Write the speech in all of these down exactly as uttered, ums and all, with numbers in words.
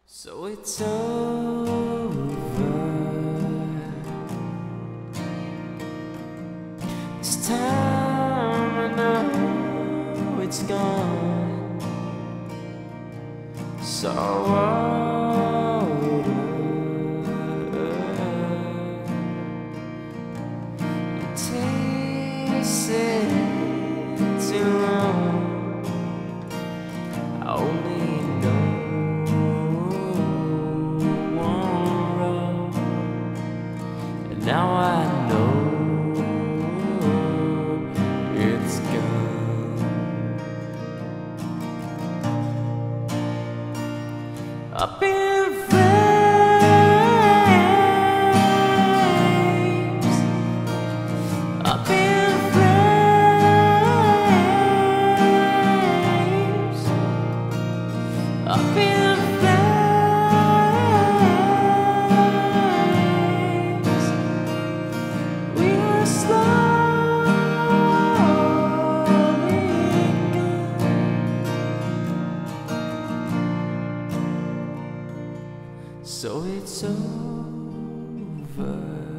So it's over. This time I know it's gone. So older. It tasted too long. I only know now I know it's gone. Up in flames, up in flames, up in so it's over.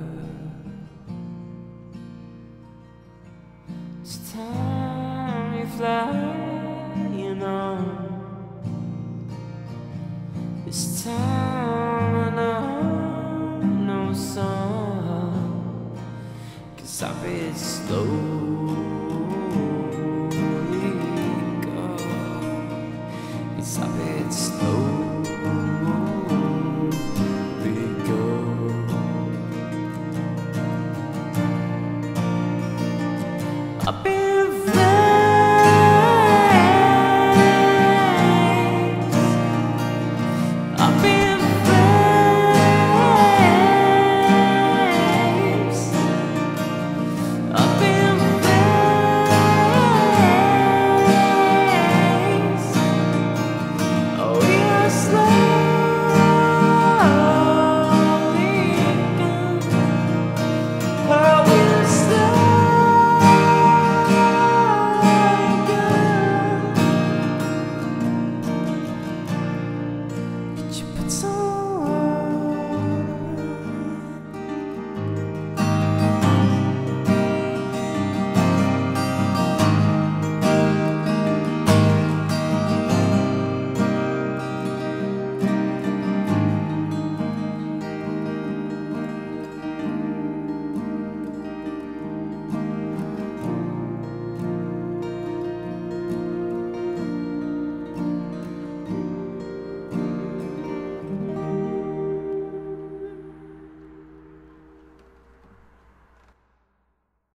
It's time you're flying on. This time I know no song, 'cause I've been slowly go. Yes, I've been slow. Up in flames, up in flames, up in flames. Oh, you're slowly gone. Oh, you're slowly. So